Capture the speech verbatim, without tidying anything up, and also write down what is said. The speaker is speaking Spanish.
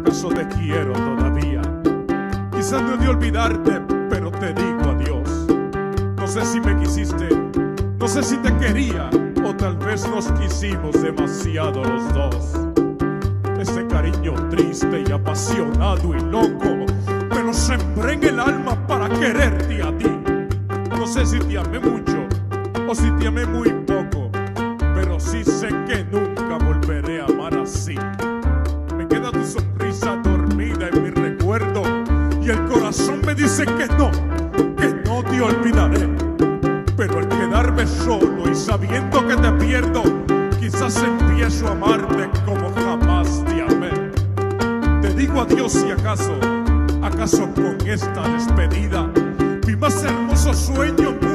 acaso te quiero todavía. Quizás no he de olvidarte, pero te digo adiós. No sé si me quisiste, no sé si te quería, o tal vez nos quisimos demasiado los dos. Ese cariño triste y apasionado y loco me lo sembré en el alma para quererte a ti. No sé si te amé mucho o si te amé muy poco, pero sí sé que nunca volveré a amar así. Me queda tu sonrisa dormida en mi recuerdo y el corazón me dice que no, que no te olvidaré. Pero al quedarme solo y sabiendo que te pierdo, quizás empiezo a amarte como jamás te amé. Te digo adiós si acaso, acaso con esta despedida mi más hermoso sueño